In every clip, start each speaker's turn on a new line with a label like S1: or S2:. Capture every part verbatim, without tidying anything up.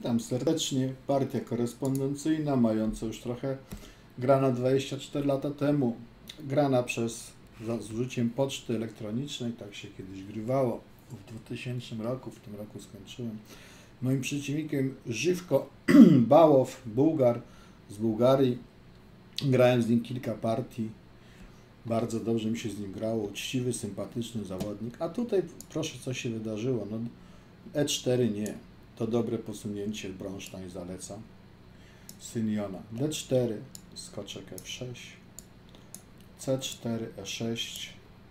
S1: Witam serdecznie. Partia korespondencyjna, mająca już trochę, grana dwadzieścia cztery lata temu, grana przez, z użyciem poczty elektronicznej, tak się kiedyś grywało w dwutysięcznym roku, w tym roku skończyłem. Moim przeciwnikiem Żywko Bałow, Bułgar z Bułgarii. Grałem z nim kilka partii. Bardzo dobrze mi się z nim grało. Uczciwy, sympatyczny zawodnik. A tutaj proszę, co się wydarzyło. No, E cztery nie. To dobre posunięcie. Bronstein zaleca. Syn Jona. D cztery. Skoczek F sześć. C cztery. E sześć.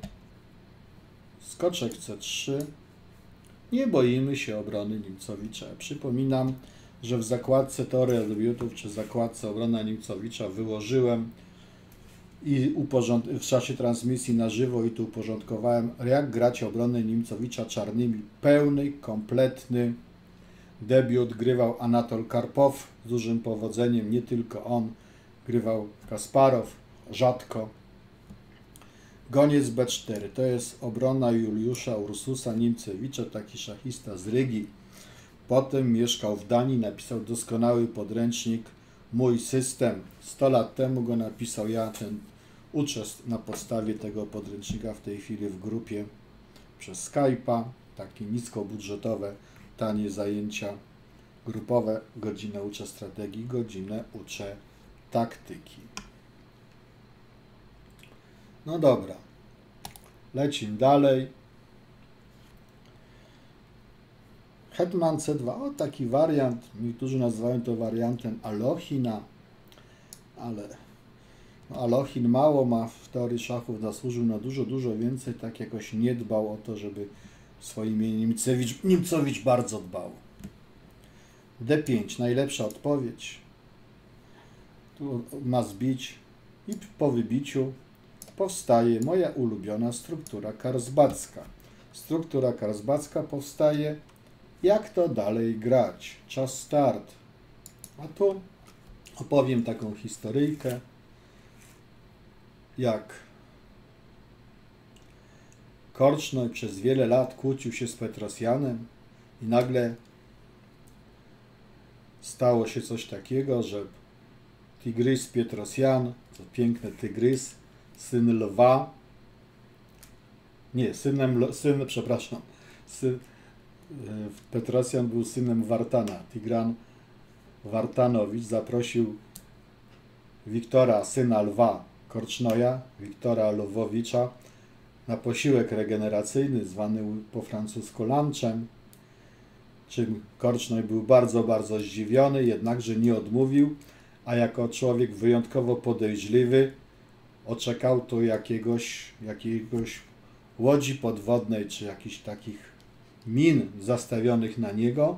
S1: Skoczek C trzy. Nie boimy się obrony Nimcowicza. Przypominam, że w zakładce Teoria debiutów, czy zakładce Obrona Nimcowicza wyłożyłem i uporząd... w czasie transmisji na żywo i tu uporządkowałem, jak grać obronę Nimcowicza czarnymi. Pełny, kompletny debiut. Grywał Anatol Karpow z dużym powodzeniem, nie tylko on. Grywał Kasparow, rzadko. Goniec B cztery. To jest obrona Juliusza Ursusa Nimcewicza, taki szachista z Rygi. Potem mieszkał w Danii, napisał doskonały podręcznik Mój system. sto lat temu go napisał ja, ten uczę na podstawie tego podręcznika w tej chwili w grupie przez Skype'a. Takie niskobudżetowe, tanie zajęcia grupowe. Godzinę uczę strategii, godzinę uczę taktyki. No dobra, lecimy dalej. Hetman C dwa, o taki wariant, niektórzy nazywają to wariantem Alochina, ale no, Alochin mało ma w teorii szachów, zasłużył na dużo, dużo więcej, tak jakoś nie dbał o to, żeby swoje imię Nimcewicz, Nimcowicz bardzo dbał. D pięć, najlepsza odpowiedź, tu ma zbić i po wybiciu powstaje moja ulubiona struktura karlsbadzka. Struktura karlsbadzka powstaje. Jak to dalej grać? Czas start. A tu opowiem taką historyjkę, jak Korcznoj przez wiele lat kłócił się z Petrosjanem i nagle stało się coś takiego, że Tygrys Pietrosjan, to piękny Tygrys, syn lwa, nie, synem, syn, przepraszam, syn, Petrosjan był synem Wartana. Tigran Wartanowicz zaprosił Wiktora, syna lwa Korcznoja, Wiktora Lwowicza, na posiłek regeneracyjny, zwany po francusku lunchem, czym Korcznoj był bardzo, bardzo zdziwiony, jednakże nie odmówił, a jako człowiek wyjątkowo podejrzliwy oczekał tu jakiegoś, jakiegoś łodzi podwodnej, czy jakichś takich min zastawionych na niego,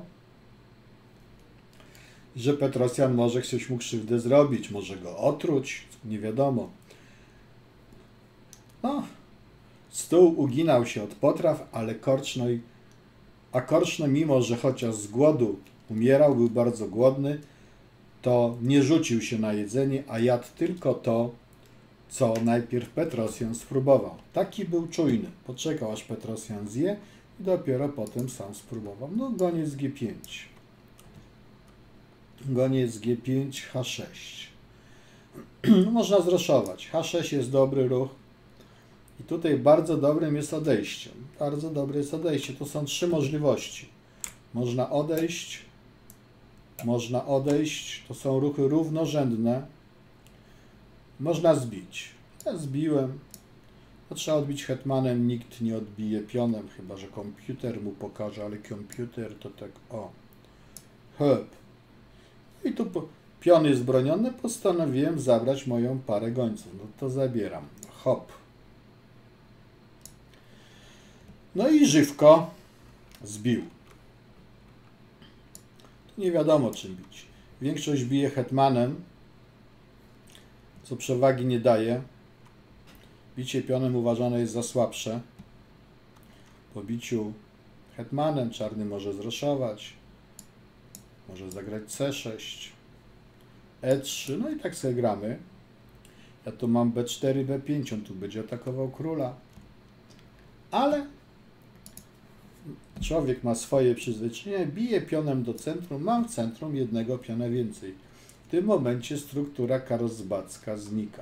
S1: że Petrosjan może ktoś mu krzywdę zrobić, może go otruć, nie wiadomo. No, stół uginał się od potraw, ale Korcznoj, a Korcznoj, mimo że chociaż z głodu umierał, był bardzo głodny, to nie rzucił się na jedzenie, a jadł tylko to, co najpierw Petrosjan spróbował. Taki był czujny. Poczekał, aż Petrosjan zje i dopiero potem sam spróbował. No, goniec G pięć. Goniec G pięć, H sześć. Można zroszować. H sześć jest dobry ruch. I tutaj bardzo dobrym jest odejściem. Bardzo dobre jest odejście. To są trzy możliwości. Można odejść. Można odejść. To są ruchy równorzędne. Można zbić. Ja zbiłem. To trzeba odbić hetmanem, nikt nie odbije pionem, chyba że komputer mu pokaże, ale komputer to tak o. Hop. I tu po, pion jest broniony, postanowiłem zabrać moją parę gońców. No to zabieram. Hop. No i Żywko zbił. Tu nie wiadomo czym bić. Większość bije hetmanem, co przewagi nie daje. Bicie pionem uważane jest za słabsze. Po biciu hetmanem czarny może zroszować. Może zagrać C sześć. E trzy. No i tak sobie gramy. Ja tu mam B cztery, B pięć. On tu będzie atakował króla. Ale Człowiek ma swoje przyzwyczajenia, bije pionem do centrum, mam w centrum jednego piona więcej. W tym momencie struktura karlsbadzka znika.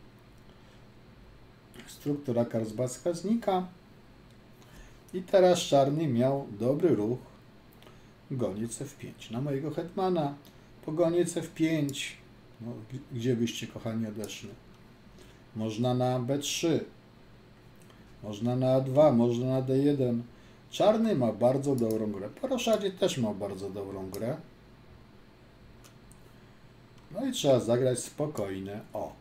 S1: Struktura karlsbadzka znika i teraz czarny miał dobry ruch. Goniec F pięć na mojego hetmana. Po goniec F pięć. No, gdzie byście, kochani, odeszli? Można na B trzy. Można na A dwa, można na D jeden. Czarny ma bardzo dobrą grę. Po roszadzie też ma bardzo dobrą grę. No i trzeba zagrać spokojne O.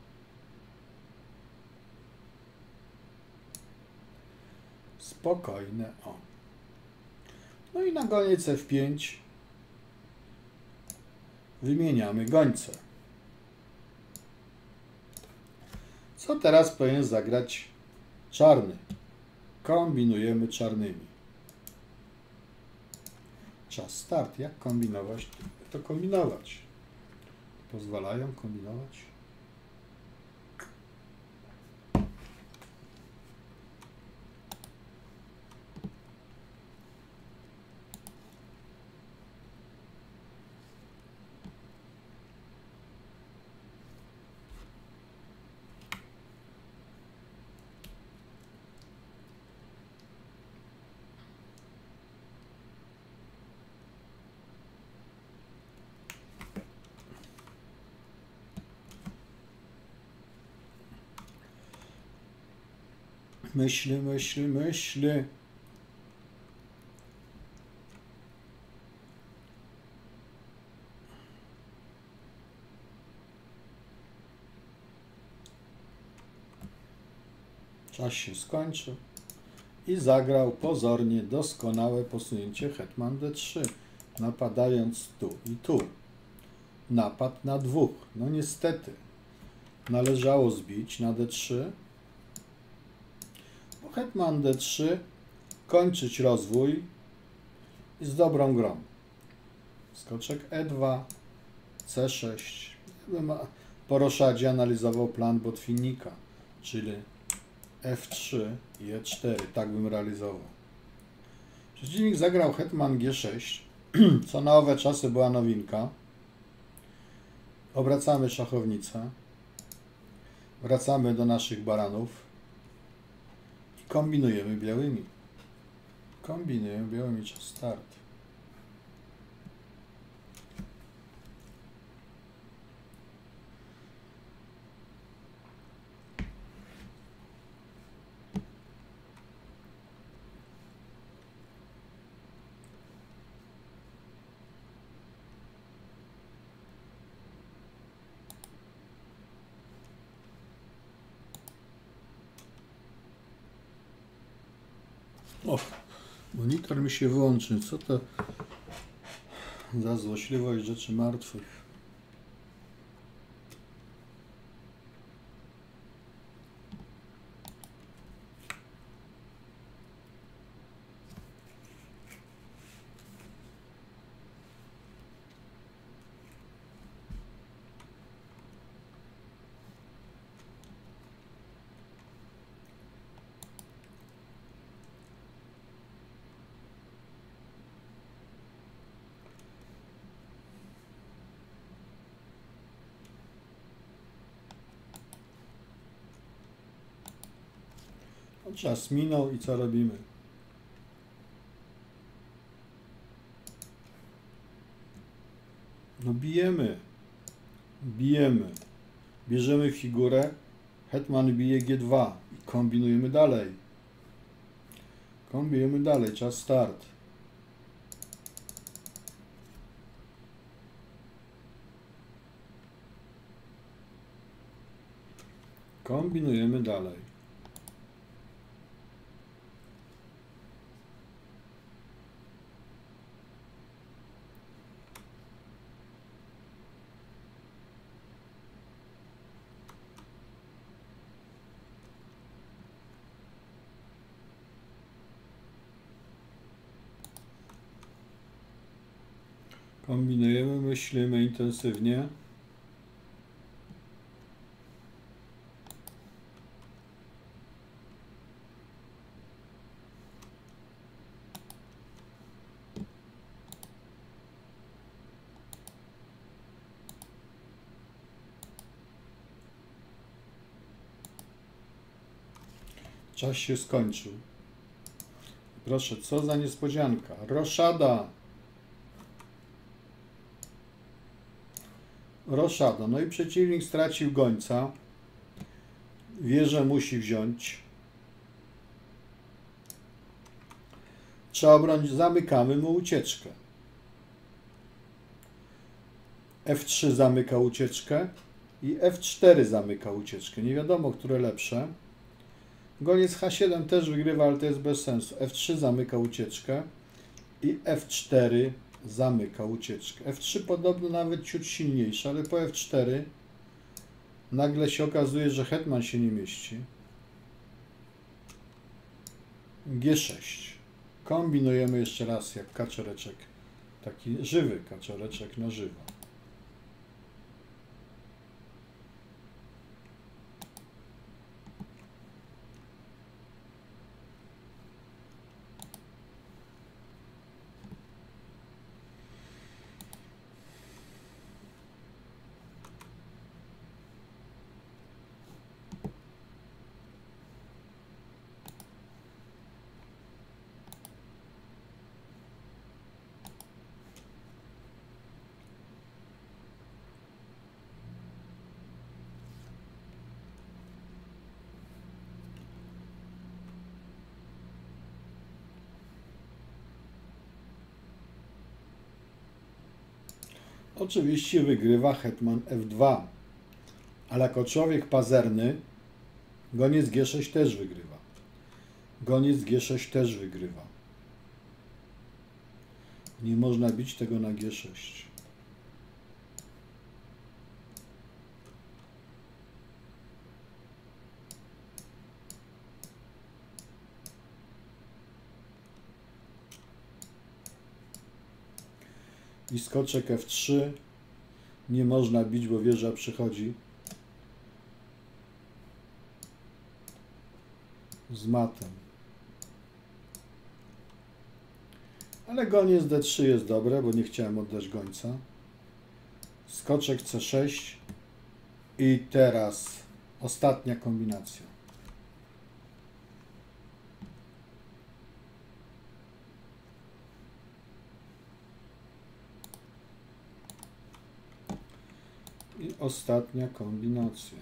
S1: Spokojne O. No i na goniec F pięć wymieniamy gońce. Co teraz powinien zagrać czarny? Kombinujemy czarnymi. Czas start. Jak kombinować? To kombinować. Pozwalają kombinować. Myśli, myśli, myśli. Czas się skończył i zagrał pozornie doskonałe posunięcie hetman D trzy, napadając tu i tu. Napad na dwóch. No niestety należało zbić na D trzy. Po hetman D trzy kończyć rozwój i z dobrą grą. Skoczek E dwa, C sześć. Ja bym po roszadzie analizował plan Botwinnika, czyli F trzy i E cztery. Tak bym realizował. Przeciwnik zagrał hetman G sześć, co na owe czasy była nowinka. Obracamy szachownicę. Wracamy do naszych baranów. I kombinujemy białymi. Kombinujemy białymi. Czas start. O, monitor mi się wyłączył. Co to za złośliwość rzeczy martwych? Czas minął i co robimy? No bijemy. Bijemy. Bierzemy figurę. Hetman bije G dwa. I kombinujemy dalej. Kombinujemy dalej. Czas start. Kombinujemy dalej. Kombinujemy, myślimy intensywnie. Czas się skończył. Proszę, co za niespodzianka. Roszada. Roszada. No i przeciwnik stracił gońca. Wieżę musi wziąć. Trzeba obronić. Zamykamy mu ucieczkę. F trzy zamyka ucieczkę i F cztery zamyka ucieczkę. Nie wiadomo, które lepsze. Goniec H siedem też wygrywa, ale to jest bez sensu. F trzy zamyka ucieczkę i F cztery zamyka ucieczkę. F trzy podobno nawet ciut silniejsze, ale po F cztery nagle się okazuje, że hetman się nie mieści. G sześć. Kombinujemy jeszcze raz jak kaczoreczek. Taki żywy kaczoreczek na żywo. Oczywiście wygrywa hetman F dwa, ale jako człowiek pazerny goniec G sześć też wygrywa. Goniec G sześć też wygrywa. Nie można bić tego na G sześć. I skoczek F trzy. Nie można bić, bo wieża przychodzi z matem. Ale goniec D trzy jest dobre, bo nie chciałem oddać gońca. Skoczek C sześć. I teraz ostatnia kombinacja. I ostatnia kombinacja.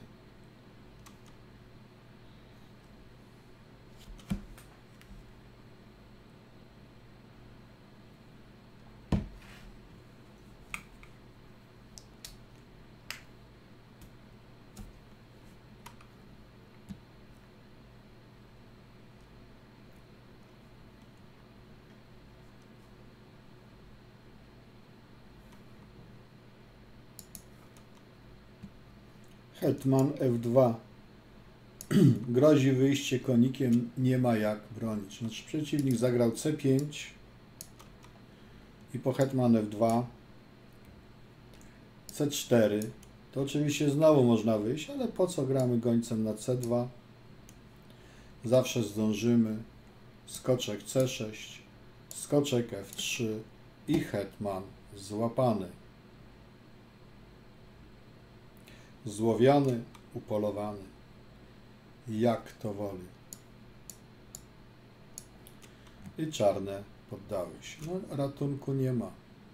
S1: Hetman F dwa. Grozi wyjście konikiem, nie ma jak bronić. Znaczy przeciwnik zagrał C pięć i po hetman F dwa C cztery. To oczywiście znowu można wyjść, ale po co gramy gońcem na C dwa? Zawsze zdążymy. Skoczek C sześć, skoczek F trzy i hetman złapany. Złowiony, upolowany. Jak to woli. I czarne poddały się. No, ratunku nie ma.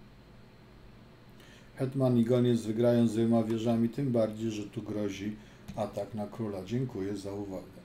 S1: Hetman i goniec wygrają z dwiema wieżami, tym bardziej, że tu grozi atak na króla. Dziękuję za uwagę.